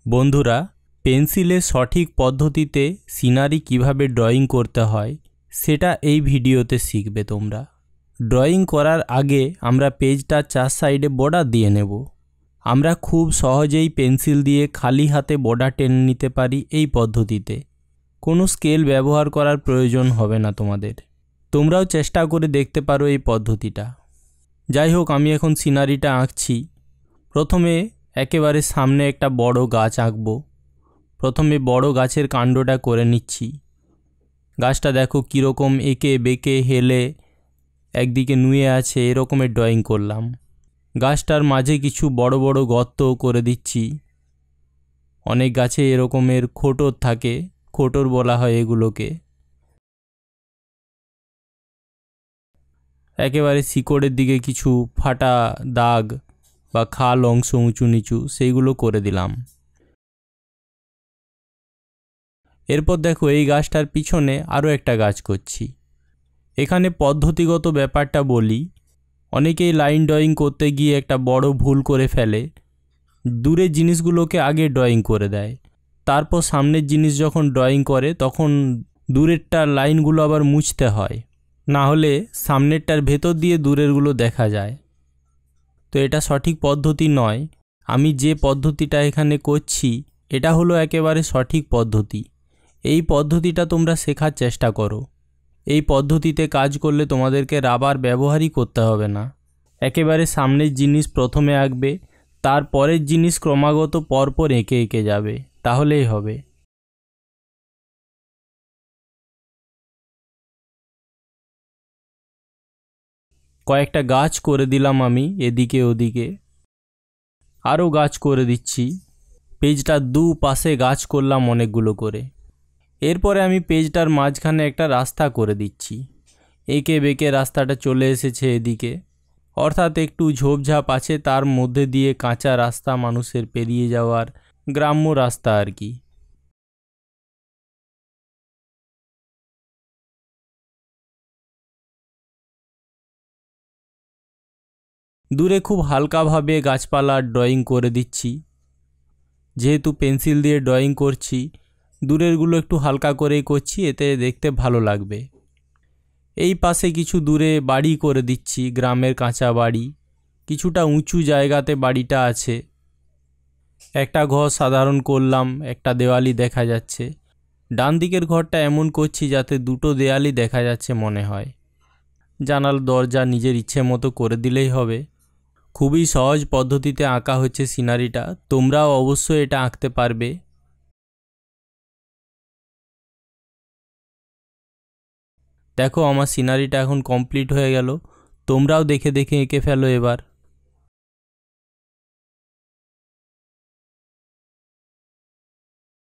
বন্ধুরা, পেন্সিলের সঠিক পদ্ধতিতে সিনারি কিভাবে ড্রয়িং করতে হয় সেটা এই ভিডিওতে শিখবে তোমরা। ড্রয়িং করার আগে আমরা পেজটার 4 সাইডে বর্ডার দিয়ে নেব। আমরা খুব সহজেই পেন্সিল দিয়ে খালি হাতে বর্ডার টেনে নিতে পারি এই পদ্ধতিতে। কোনো স্কেল ব্যবহার করার প্রয়োজন হবে না তোমাদের। তোমরাও চেষ্টা করে দেখতে পারো এই পদ্ধতিটা। যাই হোক, আমি এখন সিনারিটা আঁকছি। প্রথমে একেবারে সামনে একটা বড় গাছ আঁকব। প্রথমে বড় গাছের কাণ্ডটা করে নিচ্ছি। গাছটা দেখো কীরকম এঁকে বেঁকে হেলে একদিকে নুয়ে আছে, এরকমের ড্রয়িং করলাম। গাছটার মাঝে কিছু বড় বড় গর্ত করে দিচ্ছি। অনেক গাছে এরকমের খোটর থাকে, খোটর বলা হয় এগুলোকে। একেবারে শিকড়ের দিকে কিছু ফাটা দাগ বা খাল অংশ উঁচু নিচু সেইগুলো করে দিলাম। এরপর দেখো এই গাছটার পিছনে আরও একটা গাছ করছি। এখানে পদ্ধতিগত ব্যাপারটা বলি। অনেকেই লাইন ড্রয়িং করতে গিয়ে একটা বড় ভুল করে ফেলে। দূরের জিনিসগুলোকে আগে ড্রয়িং করে দেয়, তারপর সামনের জিনিস যখন ড্রয়িং করে তখন দূরেরটার লাইনগুলো আবার মুছতে হয়, না হলে সামনেরটার ভেতর দিয়ে দূরেরগুলো দেখা যায়। তো এটা সঠিক পদ্ধতি নয়। আমি যে পদ্ধতিটা এখানে করছি এটা হলো একেবারে সঠিক পদ্ধতি। এই পদ্ধতিটা তোমরা শেখার চেষ্টা করো। এই পদ্ধতিতে কাজ করলে তোমাদেরকে রাবার ব্যবহারই করতে হবে না। একেবারে সামনের জিনিস প্রথমে আঁকবে, তারপরের জিনিস ক্রমাগত পরপর এঁকে এঁকে যাবে, তাহলেই হবে। কয়েকটা গাছ করে দিলাম আমি এদিকে ওদিকে, আরও গাছ করে দিচ্ছি। পেজটার দুপাশে গাছ করলাম অনেকগুলো করে। এরপরে আমি পেজটার মাঝখানে একটা রাস্তা করে দিচ্ছি। এঁকে বেঁকে রাস্তাটা চলে এসেছে এদিকে, অর্থাৎ একটু ঝোপঝাপ আছে, তার মধ্যে দিয়ে কাঁচা রাস্তা, মানুষের পেরিয়ে যাওয়ার গ্রাম্য রাস্তা আর কি। দূরে খুব হালকাভাবে গাছপালার ড্রয়িং করে দিচ্ছি। যেহেতু পেন্সিল দিয়ে ড্রয়িং করছি, দূরেরগুলো একটু হালকা করেই করছি, এতে দেখতে ভালো লাগবে। এই পাশে কিছু দূরে বাড়ি করে দিচ্ছি, গ্রামের কাঁচা বাড়ি। কিছুটা উঁচু জায়গাতে বাড়িটা আছে। একটা ঘর সাধারণ করলাম, একটা দেওয়ালি দেখা যাচ্ছে। ডান দিকের ঘরটা এমন করছি যাতে দুটো দেয়ালই দেখা যাচ্ছে মনে হয়। জানালা দরজা নিজের ইচ্ছে মতো করে দিলেই হবে। খুবই সহজ পদ্ধতিতে আঁকা হচ্ছে সিনারিটা, তোমরাও অবশ্যই এটা আঁকতে পারবে। দেখো আমার সিনারিটা এখন কমপ্লিট হয়ে গেল। তোমরাও দেখে দেখে এঁকে ফেলো এবার।